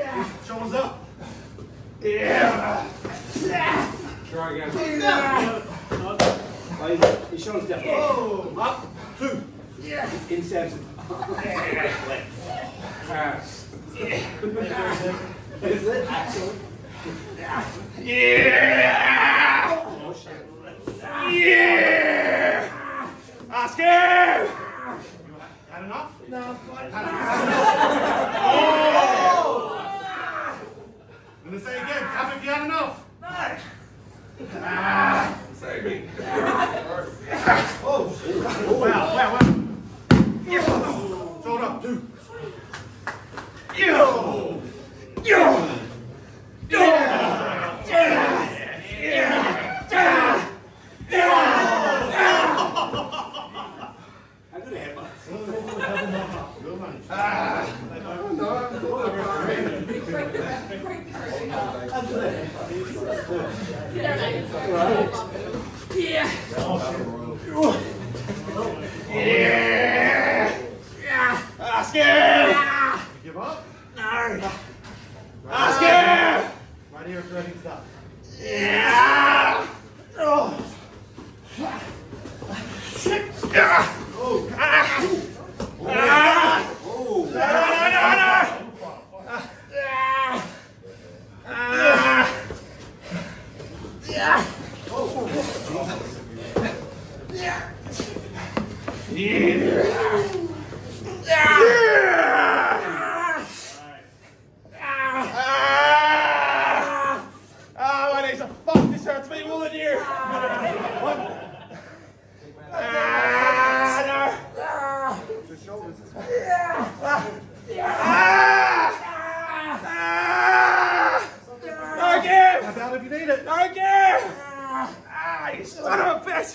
Shoulders up. Yeah. Try again. His shoulders down. Oh, up. 2. Yeah. In Samson. Pass. Is it actually? Yeah. Yeah. Oscar! Had enough? No, I'm fine. Oh! I'm gonna say again. Tap if you had enough. Save me. Oh, shit. Wow. Shoulder up. 2. Oscar! Give up? No! Oscar! Right here, ready, stop. Yeah! Oh! Yeah! Oh! About if you need it. You son of a bitch!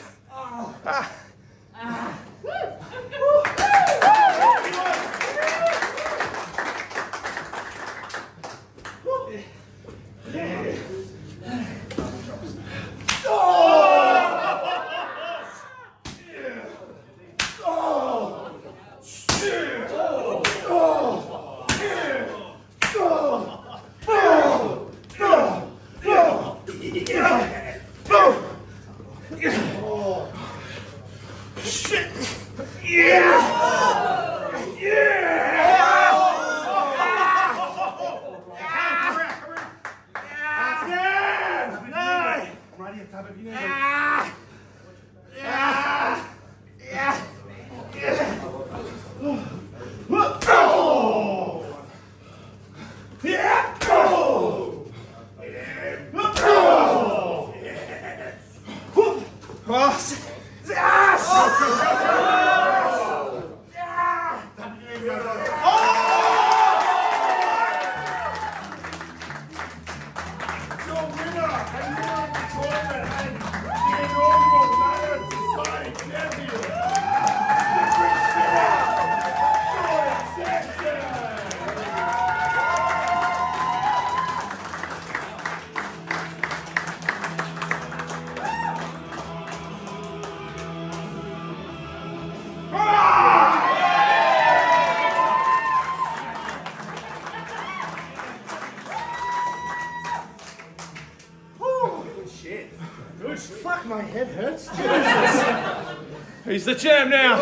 Fuck, my head hurts. He's the champ now.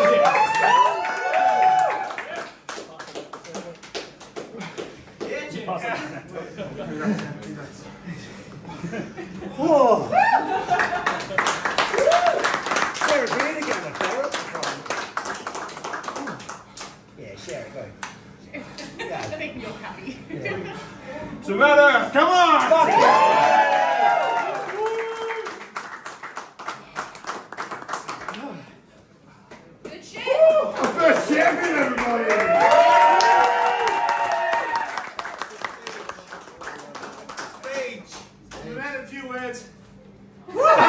Oh. Share a beer together, fella. Yeah, share it, go. That make me feel happy. What's the matter? Come on! Fuck yeah. Good shit. First champion, everybody! Stage. We've had a few words.